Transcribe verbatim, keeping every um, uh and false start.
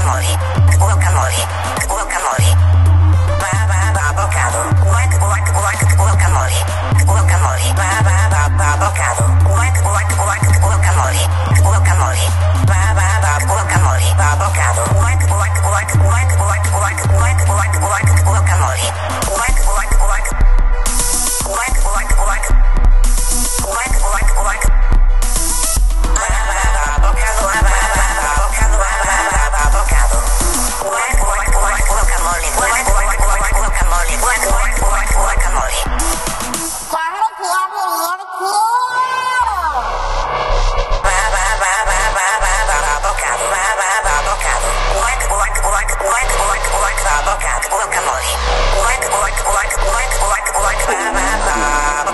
guacamole, guacamole, guacamole. Ba ba ba bocado, guac guac guac guacamole, guacamole. Ba ba ba ba bocado, guac guac guac guacamole, guacamole. Ba ba ba guacamole, ba bocado, guac guac guac guac guac guac guac guac guac guacamole, guac guac guac, guac guac guac, guac guac guac. Guacamole, guac guac guac guac guac guac, ba ba ba.